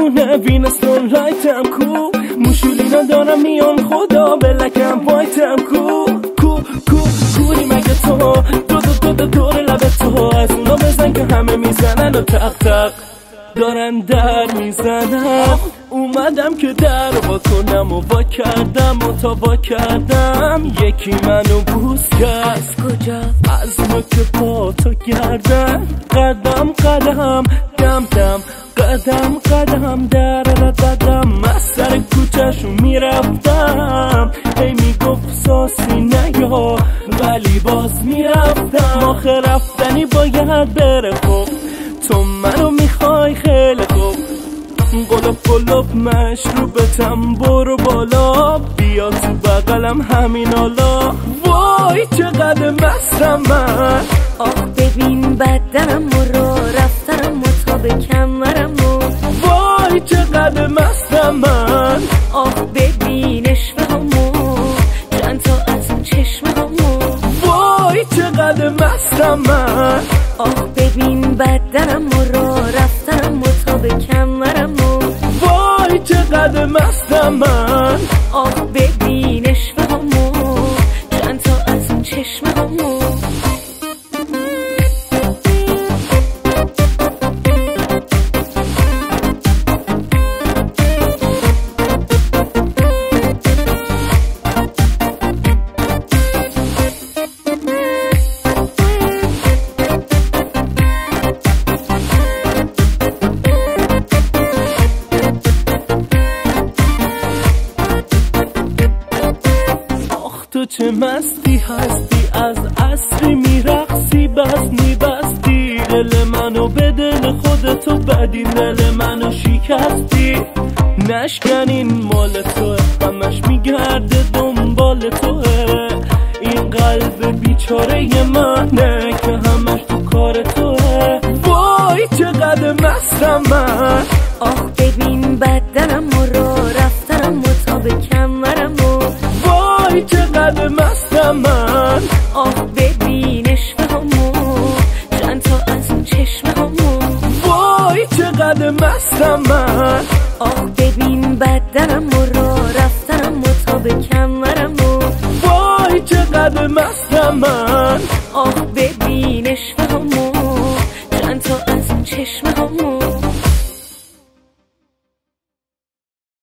دیوونه وینستون لایتم کو موشولینا دارم میان خدا بلکم پایتم کوری مگه تو دو دور لب تو از اونا بزن که همه میزنن و تق تق دارن در میزنم اومدم که در وا کنم و وا کردم و تا وا کردم یکی منو بوس کرد. از کجا؟ از نوک پا تا گردن قدم دم قدم در دادم از سر کوچه‌شو میرفتم هی میگفت ساسی نیا ولی باز میرفتم آخه رفتنی باید بره خب تو منو میخوای خیلی خوب قلوب مشروبتم برو بالا بیا تو بغلم همین حالا وای چقدر مستم من آخ ببین بدنم و را رفتنم و تا به کمرم و وای چقدر مستم من آخ ببین اشوه همو چند تا از اون چشمه همو وای چقدر مستم من آخ ببین بدنم و را رفتنم و تا به کمرم و وای چقدر مستم من آخ ببین اشوه همو چند تا از اون چشمه همو تو چه مستی هستی از عصری میرقصی بستی دل منو به دل خودتو بدین دل منو شکستی نشکنین مال توه همش میگرده دنبال توه این قلب بیچاره منه که همش تو کار توه وای چقدر مستم من آخ ببین بدنم و را رفتنم و تا به کمرم و وای چقدر مستم من آخ ببین اشوه همو چند تا از اون چشمه همو وای چقدر مستم من آخ ببین بدنم و را رفتنم و تا به